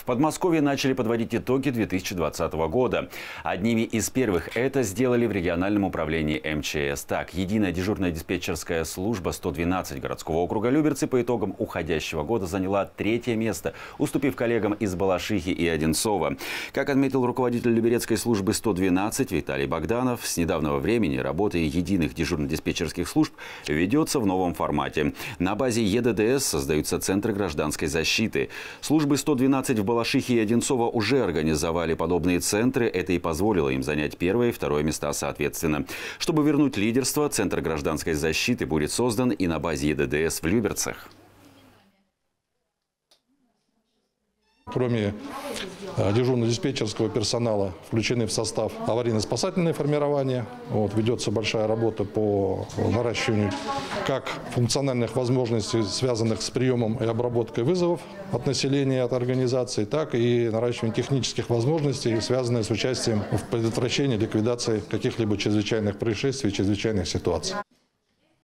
Подмосковье начали подводить итоги 2020 года. Одними из первых это сделали в региональном управлении МЧС. Так, единая дежурная диспетчерская служба 112 городского округа Люберцы по итогам уходящего года заняла 3-е место, уступив коллегам из Балашихи и Одинцова. Как отметил руководитель Люберецкой службы 112 Виталий Богданов, с недавнего времени работа единых дежурно-диспетчерских служб ведется в новом формате. На базе ЕДДС создаются центры гражданской защиты. Службы 112 в Балашихе и Одинцово уже организовали подобные центры. Это и позволило им занять 1-е и 2-е места соответственно. Чтобы вернуть лидерство, Центр гражданской защиты будет создан и на базе ЕДДС в Люберцах. Кроме дежурно-диспетчерского персонала включены в состав аварийно-спасательное формирование. Ведется большая работа по наращиванию как функциональных возможностей, связанных с приемом и обработкой вызовов от населения, от организаций, так и наращивание технических возможностей, связанных с участием в предотвращении, ликвидации каких-либо чрезвычайных происшествий, чрезвычайных ситуаций.